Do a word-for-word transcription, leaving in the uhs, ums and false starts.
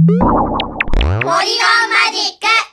ポリゴンマジック。